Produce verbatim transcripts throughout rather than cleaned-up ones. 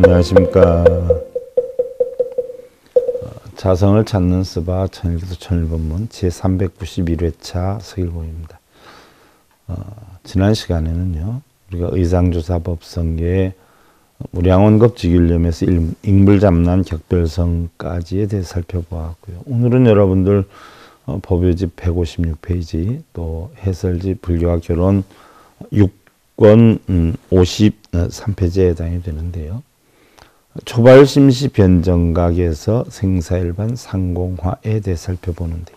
안녕하십니까. 자성을 찾는 스바 천일기도 천일본문 제삼백구십일 회차 서일봉입니다. 어, 지난 시간에는요, 우리가 의상조사법성계의 무량원겁직일념에서 인불잡난 격별성까지에 대해 살펴보았고요. 오늘은 여러분들 어, 법요집 백오십육 페이지 또 해설집 불교와 결혼 육 권 음, 오십삼 페이지에 해당이 되는데요. 초발심시 변정각에서 생사일반 상공화에 대해 살펴보는데요.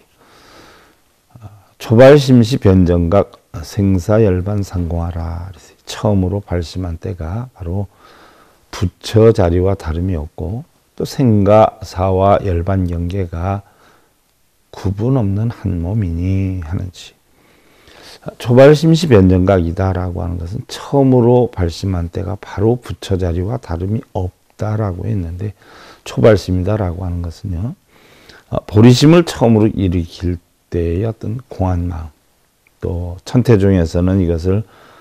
초발심시 변정각 생사열반 상공화라 처음으로 발심한 때가 바로 부처 자리와 다름이 없고 또 생과 사와 열반 경계가 구분 없는 한 몸이니 하는지, 초발심시 변정각이다라고 하는 것은 처음으로 발심한 때가 바로 부처 자리와 다름이 없다라고 했는데, 초발심이다라고 하는 것은요, 보리심을 처음으로 일으킬 때의 어떤 공한 마음, 또 천태종에서는 이것을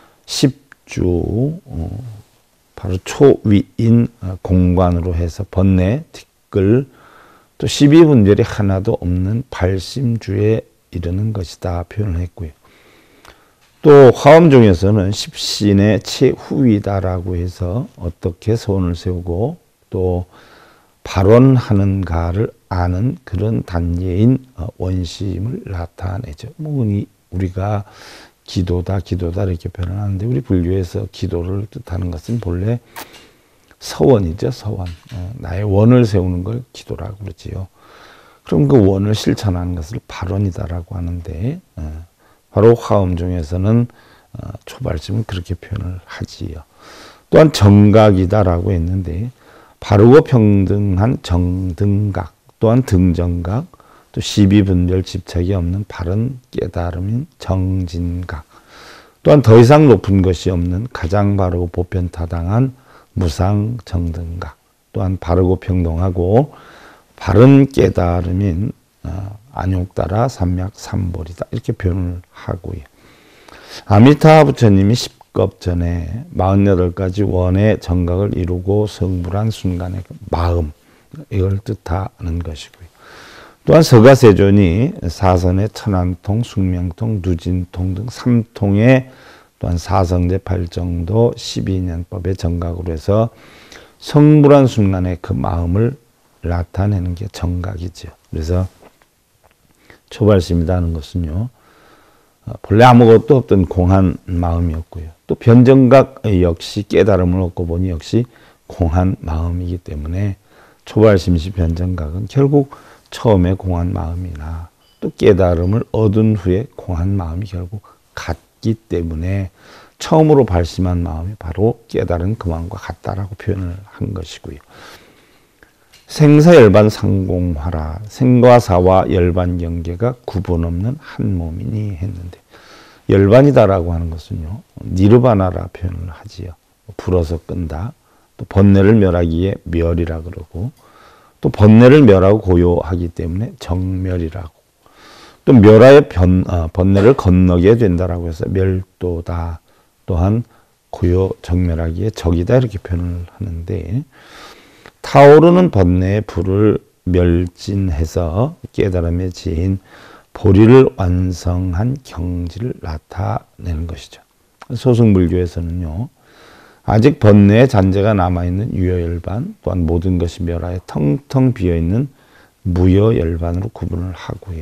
십주 어, 바로 초위인 공관으로 해서 번뇌, 뒷글, 또 십이분별이 하나도 없는 발심주에 이르는 것이다 표현을 했고요. 또 화엄종에서는 십신의 최후이다라고 해서 어떻게 소원을 세우고 또 발원하는가를 아는 그런 단계인 원심을 나타내죠. 뭐 우리가 기도다 기도다 이렇게 표현하는데, 우리 불교에서 기도를 뜻하는 것은 본래 서원이죠. 서원. 나의 원을 세우는 걸 기도라고 그러지요. 그럼 그 원을 실천하는 것을 발원이다라고 하는데, 바로 화엄종에서는 초발심은 그렇게 표현을 하지요. 또한 정각이다라고 했는데, 바르고 평등한 정등각, 또한 등정각, 또 십이분별 집착이 없는 바른 깨달음인 정진각, 또한 더 이상 높은 것이 없는 가장 바르고 보편타당한 무상정등각, 또한 바르고 평등하고 바른 깨달음인 안욕따라 삼맥삼볼이다 이렇게 표현을 하고요. 아미타 부처님이 십겁 전에 사십팔 가지 원의 정각을 이루고 성불한 순간의 마음, 이걸 뜻하는 것이고요. 또한 서가세존이 사선의 천안통, 숙명통, 누진통 등 삼통의 또한 사성제 팔정도 십이년법의 정각으로 해서 성불한 순간의 그 마음을 나타내는 게 정각이죠. 그래서 초발심이라는 것은요, 본래 아무것도 없던 공한 마음이었고요. 또 변정각 역시 깨달음을 얻고 보니 역시 공한 마음이기 때문에 초발심시 변정각은 결국 처음에 공한 마음이나 또 깨달음을 얻은 후에 공한 마음이 결국 같기 때문에 처음으로 발심한 마음이 바로 깨달은 그 마음과 같다라고 표현을 한 것이고요. 생사열반 상공화라, 생과 사와 열반 경계가 구분 없는 한 몸이니 했는데, 열반이다라고 하는 것은요, 니르바나라 표현을 하지요. 불어서 끈다, 또 번뇌를 멸하기에 멸이라 그러고, 또 번뇌를 멸하고 고요하기 때문에 정멸이라고, 또 멸하의 변, 아, 번뇌를 건너게 된다라고 해서 멸도다, 또한 고요 정멸하기에 적이다 이렇게 표현을 하는데, 타오르는 번뇌의 불을 멸진해서 깨달음의 지혜인 보리를 완성한 경지를 나타내는 것이죠. 소승불교에서는요, 아직 번뇌의 잔재가 남아있는 유여열반, 또한 모든 것이 멸하여 텅텅 비어있는 무여열반으로 구분을 하고요.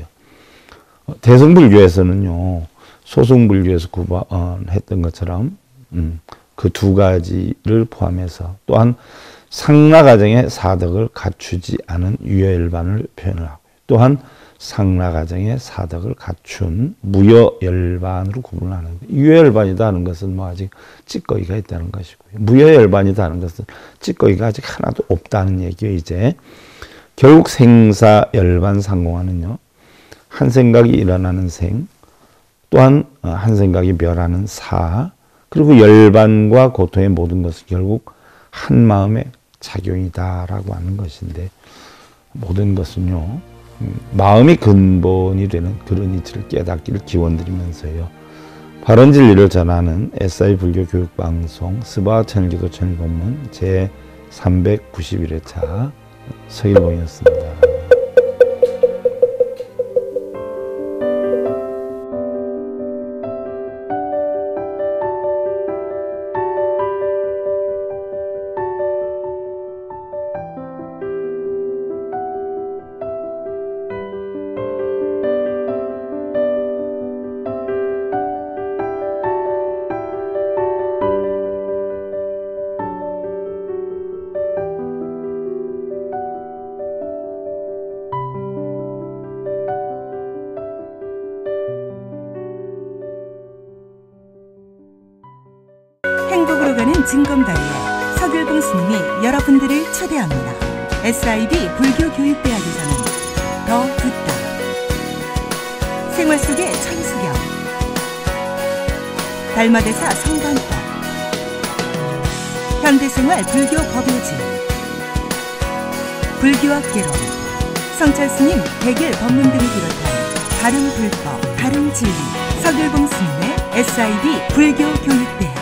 대승불교에서는요, 소승불교에서 구분했던 것처럼 음, 그 두 가지를 포함해서 또한 상라가정의 사덕을 갖추지 않은 유여열반을 표현을 하고요. 또한 상라가정의 사덕을 갖춘 무여열반으로 구분을 하는데, 유여열반이다 하는 것은 뭐 아직 찌꺼기가 있다는 것이고요. 무여열반이다 하는 것은 찌꺼기가 아직 하나도 없다는 얘기예요. 이제 결국 생사열반 상공화는요, 한 생각이 일어나는 생, 또한 한 생각이 멸하는 사, 그리고 열반과 고통의 모든 것은 결국 한 마음의 작용이다라고 하는 것인데, 모든 것은요, 마음이 근본이 되는 그런 이치를 깨닫기를 기원드리면서요, 바른 진리를 전하는 에스아이 불교 교육방송 스바 천일기도 천일본문 제 삼백구십일 회차 서일봉이었습니다. 행복으로 가는 징검다리에 서길봉 스님이 여러분들을 초대합니다. 에스아이비 불교교육대학에서는 더 듣다, 생활 속의 천수경, 달마대사 성관법, 현대생활 불교 법요지, 불교학개론, 성찰스님 백일 법문 등을 비롯한 다른 불법, 다른 진리, 서길봉 스님의 에스아이비 불교교육대학.